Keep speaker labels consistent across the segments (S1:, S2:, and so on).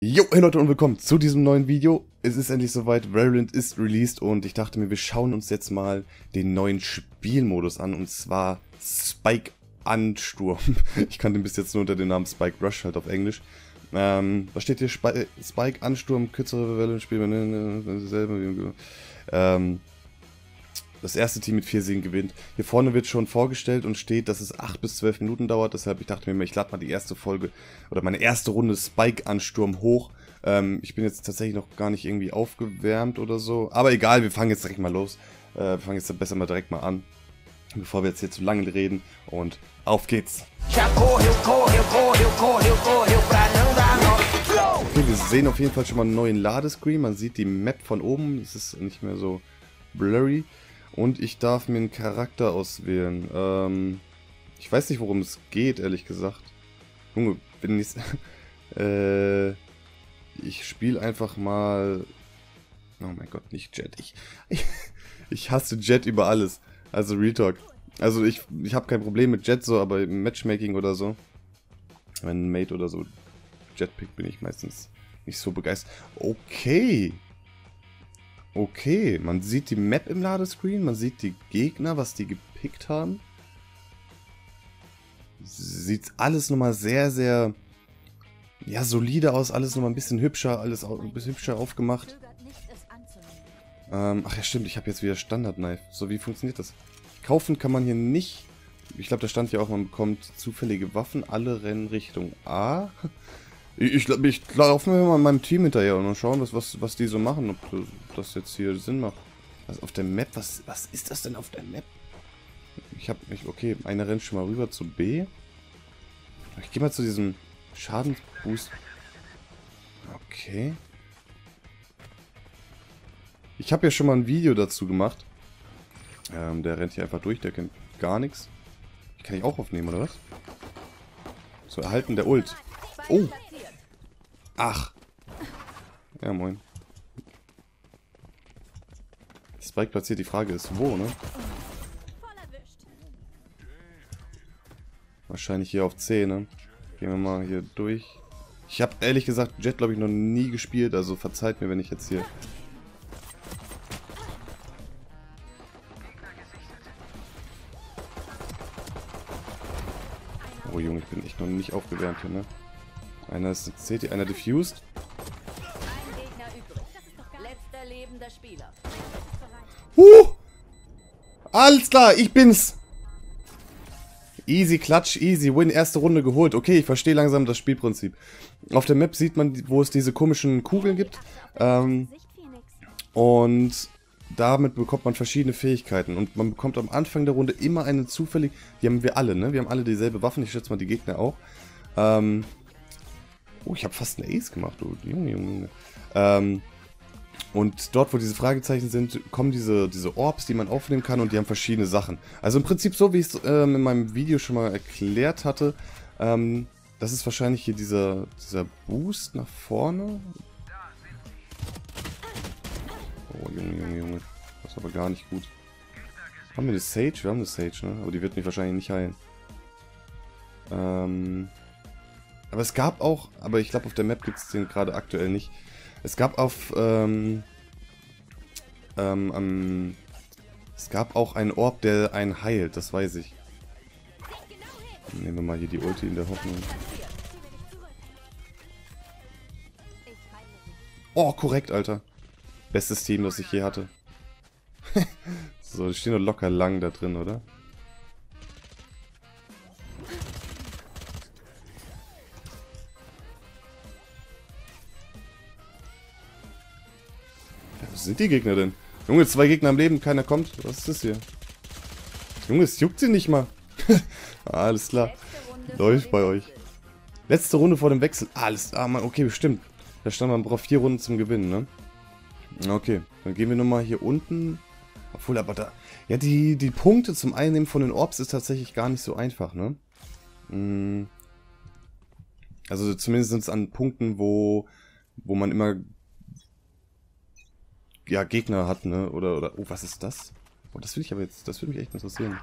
S1: Jo, hey Leute und willkommen zu diesem neuen Video. Es ist endlich soweit, Valorant ist released und ich dachte mir, wir schauen uns jetzt mal den neuen Spielmodus an, und zwar Spike Ansturm. Ich kannte ihn bis jetzt nur unter dem Namen Spike Rush, halt auf Englisch. Was steht hier? Spike Ansturm, kürzere Welle, Spiel, das erste Team mit 4 Siegen gewinnt. Hier vorne wird schon vorgestellt und steht, dass es 8 bis 12 Minuten dauert. Deshalb, ich dachte mir, ich lade mal die erste Folge oder meine erste Runde Spike-Ansturm hoch. Ich bin jetzt tatsächlich noch gar nicht irgendwie aufgewärmt oder so. Aber egal, wir fangen jetzt direkt mal los. Wir fangen jetzt besser mal direkt mal an, bevor wir jetzt hier zu lange reden. Und auf geht's! Okay, wir sehen auf jeden Fall schon mal einen neuen Ladescreen. Man sieht die Map von oben. Es ist nicht mehr so blurry. Und ich darf mir einen Charakter auswählen. Ich weiß nicht, worum es geht, ehrlich gesagt. Junge, wenn ich ich spiele einfach mal... Oh mein Gott, nicht Jet. Ich hasse Jet über alles. Also Real Talk. Also ich habe kein Problem mit Jet so, aber im Matchmaking oder so, wenn ein Mate oder so Jet pickt, bin ich meistens nicht so begeistert. Okay. Okay, man sieht die Map im Ladescreen, man sieht die Gegner, was die gepickt haben. Sieht alles nochmal sehr, sehr, ja, solide aus, alles nochmal ein bisschen hübscher, alles ein bisschen hübscher aufgemacht. Ach ja, stimmt, ich habe jetzt wieder Standard-Knife. So, wie funktioniert das? Kaufen kann man hier nicht. Ich glaube, da stand ja auch, man bekommt zufällige Waffen, alle rennen Richtung A. Ich laufe mal meinem Team hinterher und mal schauen, was die so machen, ob das jetzt hier Sinn macht. Also auf der Map, was ist das denn auf der Map? Okay, einer rennt schon mal rüber zu B. Ich gehe mal zu diesem Schadensboost. Okay. Ich habe ja schon mal ein Video dazu gemacht. Der rennt hier einfach durch, der kennt gar nichts. Kann ich auch aufnehmen, oder was? So, Erhalten der Ult. Oh! Ach. Ja, moin. Spike platziert, die Frage ist, wo, ne? Wahrscheinlich hier auf C, ne? Gehen wir mal hier durch. Ich habe ehrlich gesagt Jet, glaube ich, noch nie gespielt, also verzeiht mir, wenn ich jetzt hier... Oh Junge, ich bin echt noch nicht aufgewärmt hier, ne? Einer ist CT, einer diffused. Alles klar, ich bin's! Easy Klatsch, easy win, erste Runde geholt. Okay, ich verstehe langsam das Spielprinzip. Auf der Map sieht man, wo es diese komischen Kugeln gibt. Und damit bekommt man verschiedene Fähigkeiten. Und man bekommt am Anfang der Runde immer eine zufällig... Die haben wir alle, ne? Wir haben alle dieselbe Waffen. Ich schätze mal, die Gegner auch. Oh, ich habe fast einen Ace gemacht, du. Junge. Und dort, wo diese Fragezeichen sind, kommen diese Orbs, die man aufnehmen kann, und die haben verschiedene Sachen. Also im Prinzip so, wie ich es in meinem Video schon mal erklärt hatte. Das ist wahrscheinlich hier dieser Boost nach vorne. Oh, Junge. Das ist aber gar nicht gut. Haben wir eine Sage? Wir haben eine Sage, ne? Aber die wird mich wahrscheinlich nicht heilen. Aber es gab auch, aber ich glaube auf der Map gibt es den gerade aktuell nicht. Es gab es gab auch einen Orb, der einen heilt, das weiß ich. Nehmen wir mal hier die Ulti in der Hoffnung. Oh, korrekt, Alter. Bestes Team, das ich je hatte. So, die stehen doch locker lang da drin, oder? Ja, wo sind die Gegner denn? Junge, 2 Gegner am Leben, keiner kommt. Was ist das hier? Junge, es juckt sie nicht mal. Alles klar. Läuft bei euch. Letzte Runde vor dem Wechsel. Alles. Ah, Mann, okay, bestimmt. Da stand, man braucht 4 Runden zum Gewinnen, ne? Okay, dann gehen wir nochmal hier unten. Obwohl, aber da... Ja, die Punkte zum Einnehmen von den Orbs ist tatsächlich gar nicht so einfach, ne? Also zumindest sind es an Punkten, wo man immer... Ja, Gegner hat, ne? Oder... Oh, was ist das? Oh, das will ich aber jetzt... Das würde mich echt interessieren.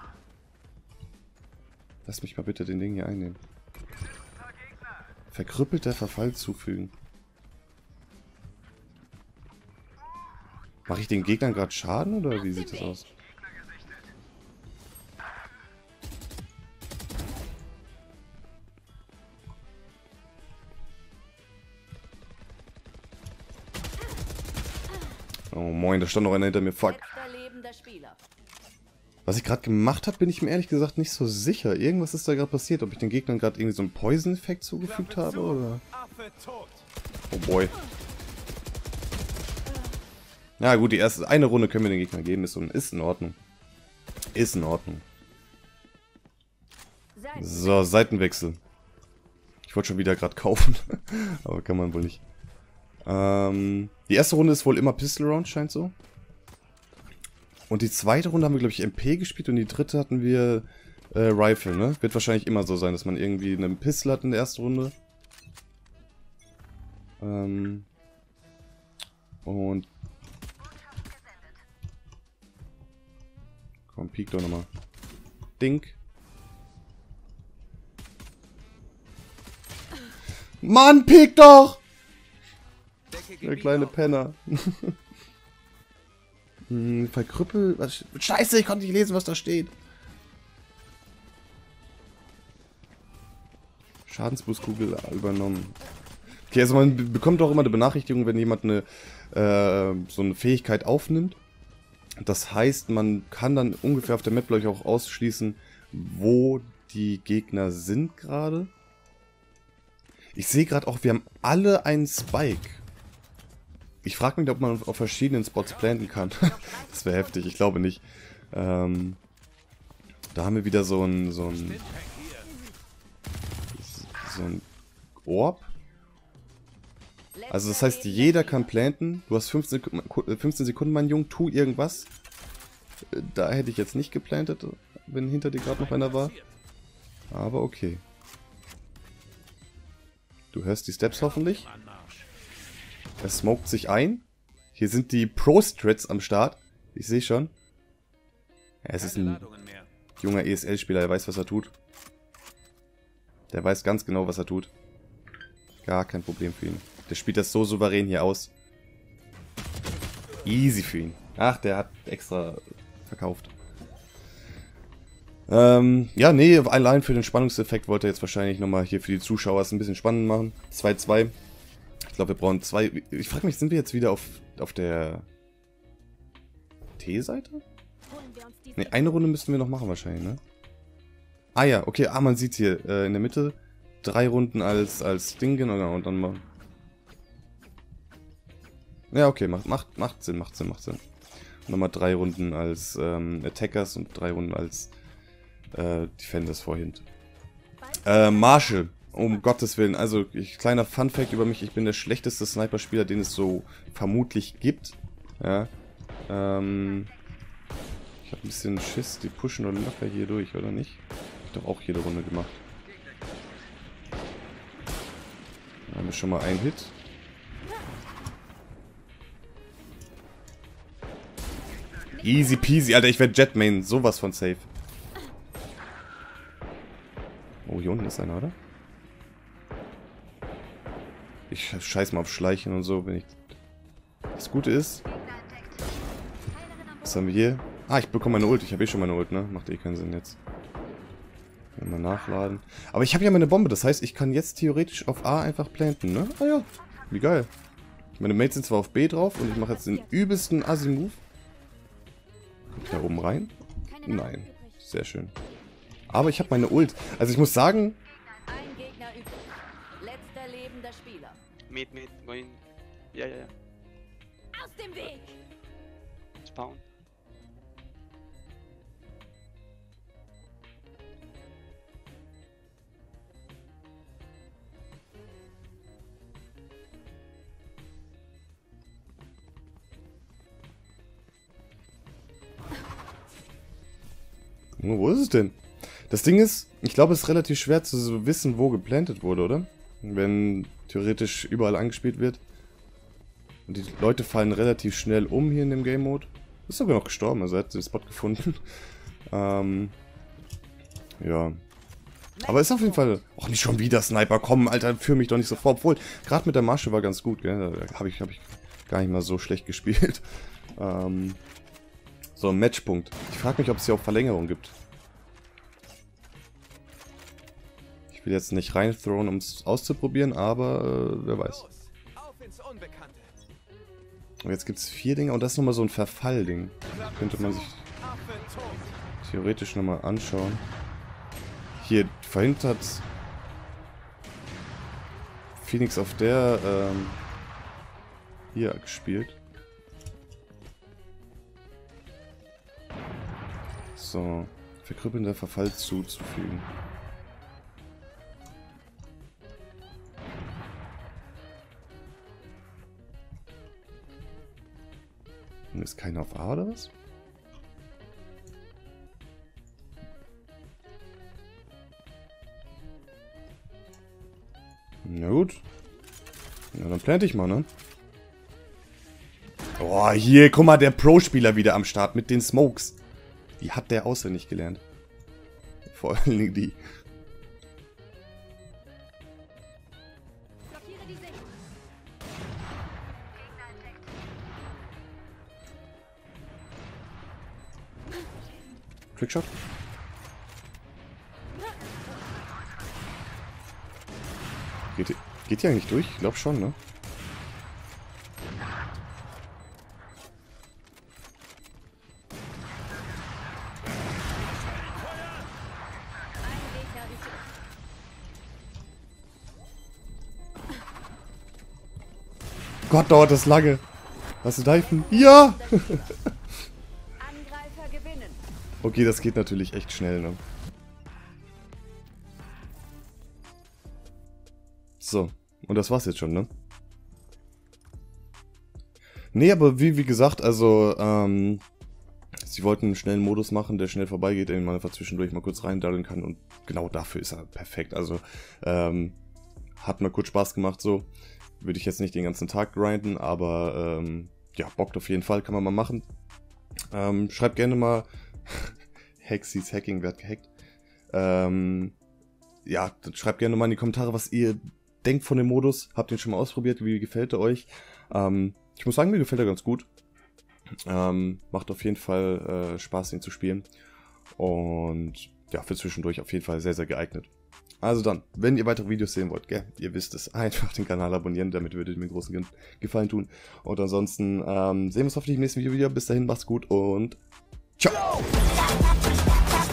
S1: Lass mich mal bitte den Ding hier einnehmen. Verkrüppelter Verfall zufügen. Mache ich den Gegnern gerade Schaden oder wie sieht das aus? Oh moin, da stand noch einer hinter mir. Fuck. Was ich gerade gemacht habe, bin ich mir ehrlich gesagt nicht so sicher. Irgendwas ist da gerade passiert. Ob ich den Gegnern gerade irgendwie so einen Poison-Effekt zugefügt habe oder... Oh boy. Ja gut, die erste eine Runde können wir den Gegner geben. Ist in Ordnung. Ist in Ordnung. So, Seitenwechsel. Ich wollte schon wieder gerade kaufen. Aber kann man wohl nicht. Die erste Runde ist wohl immer Pistol Round, scheint so. Und die zweite Runde haben wir, glaube ich, MP gespielt und die dritte hatten wir Rifle, ne? Wird wahrscheinlich immer so sein, dass man irgendwie einen Pistol hat in der ersten Runde. Und... Komm, peek doch nochmal. Dink. Mann, peek doch! Der kleine Penner. Verkrüppel. Was? Scheiße, ich konnte nicht lesen, was da steht. Schadensboostkugel übernommen. Okay, also man bekommt auch immer eine Benachrichtigung, wenn jemand so eine Fähigkeit aufnimmt. Das heißt, man kann dann ungefähr auf der Map, glaube ich, auch ausschließen, wo die Gegner sind gerade. Ich sehe gerade auch, wir haben alle einen Spike. Ich frage mich, ob man auf verschiedenen Spots planten kann. Das wäre heftig, ich glaube nicht. Da haben wir wieder so ein Orb. Also das heißt, jeder kann planten. Du hast 15 Sekunden, mein Junge, tu irgendwas. Da hätte ich jetzt nicht geplantet, wenn hinter dir gerade noch einer war. Aber okay. Du hörst die Steps hoffentlich. Er smoked sich ein. Hier sind die Pro-Strats am Start. Ich sehe schon. Ja, es ist ein junger ESL-Spieler, der weiß, was er tut. Der weiß ganz genau, was er tut. Gar kein Problem für ihn. Der spielt das so souverän hier aus. Easy für ihn. Ach, der hat extra verkauft. Ja, nee, allein für den Spannungseffekt wollte er jetzt wahrscheinlich nochmal hier für die Zuschauer es ein bisschen spannend machen. 2-2. Ich glaube, wir brauchen 2... Ich frage mich, sind wir jetzt wieder auf der T-Seite? Ne, eine Runde müssten wir noch machen wahrscheinlich, ne? Ah ja, okay, man sieht hier in der Mitte 3 Runden als Dingen und dann mal... Ja, okay, macht Sinn. Und nochmal 3 Runden als Attackers und 3 Runden als Defenders vorhin. Marshall, um Gottes Willen, also kleiner Funfact über mich, ich bin der schlechteste Sniper-Spieler, den es so vermutlich gibt. Ja. Ich habe ein bisschen Schiss, die pushen oder locker hier durch, oder nicht? Ich habe doch auch jede Runde gemacht. Da haben wir schon mal einen Hit. Easy peasy, Alter, ich werde Jetmain, sowas von safe. Oh, hier unten ist einer, oder? Ich scheiß mal auf Schleichen und so, wenn ich... Das Gute ist... Was haben wir hier? Ah, ich bekomme meine Ult. Ich habe eh schon meine Ult, ne? Macht eh keinen Sinn jetzt. Mal nachladen. Aber ich habe ja meine Bombe, das heißt, ich kann jetzt theoretisch auf A einfach planten, ne? Ah ja, wie geil. Meine Mates sind zwar auf B drauf und ich mache jetzt den übelsten Assi-Move. Kommt da oben rein? Nein. Sehr schön. Aber ich habe meine Ult. Also ich muss sagen...
S2: Ein Gegner übrig. Letzter lebender Spieler.
S3: Mid, going. Ja.
S2: Aus dem Weg!
S3: Spawn.
S1: Oh, wo ist es denn? Das Ding ist, ich glaube, es ist relativ schwer zu wissen, wo geplantet wurde, oder? Wenn theoretisch überall angespielt wird. Und die Leute fallen relativ schnell um hier in dem Game Mode. Ist sogar noch gestorben, also er hat den Spot gefunden. Ja. Aber ist auf jeden Fall... Och, nicht schon wieder Sniper, komm, Alter, führ mich doch nicht so vor. Obwohl, gerade mit der Masche war ganz gut, gell? Da habe ich gar nicht mal so schlecht gespielt. So, ein Matchpunkt. Ich frage mich, ob es hier auch Verlängerung gibt. Ich will jetzt nicht reinthrowen, um es auszuprobieren, aber wer weiß. Und jetzt gibt es 4 Dinge und das ist nochmal so ein Verfall-Ding. Könnte man sich theoretisch nochmal anschauen. Hier verhindert Phoenix auf der hier gespielt. So, verkrüppelnder Verfall zuzufügen. Und ist keiner auf A oder was? Na gut. Na dann plante ich mal, ne? Oh, hier, guck mal, der Pro-Spieler wieder am Start mit den Smokes. Die hat der auswendig gelernt. Vor allen Dingen die. Trickshot. Geht die eigentlich durch? Ich glaube schon, ne? Gott, dauert das lange. Hast du Diven? Ja!
S2: Angreifer gewinnen.
S1: Okay, das geht natürlich echt schnell, ne? So, und das war's jetzt schon, ne? Nee, aber wie gesagt, also, sie wollten einen schnellen Modus machen, der schnell vorbeigeht, den man einfach zwischendurch mal kurz reindaddeln kann und genau dafür ist er perfekt. Also, hat mir kurz Spaß gemacht, so. Würde ich jetzt nicht den ganzen Tag grinden, aber, ja, bockt auf jeden Fall, kann man mal machen. Schreibt gerne mal, Hexys Hacking wird gehackt. Ja, schreibt gerne mal in die Kommentare, was ihr denkt von dem Modus. Habt ihr ihn schon mal ausprobiert? Wie gefällt er euch? Ich muss sagen, mir gefällt er ganz gut. Macht auf jeden Fall Spaß, ihn zu spielen. Und ja, für zwischendurch auf jeden Fall sehr, sehr geeignet. Also dann, wenn ihr weitere Videos sehen wollt, gell, ihr wisst es, einfach den Kanal abonnieren, damit würdet ihr mir einen großen Gefallen tun. Und ansonsten sehen wir uns hoffentlich im nächsten Video wieder. Bis dahin, macht's gut und ciao!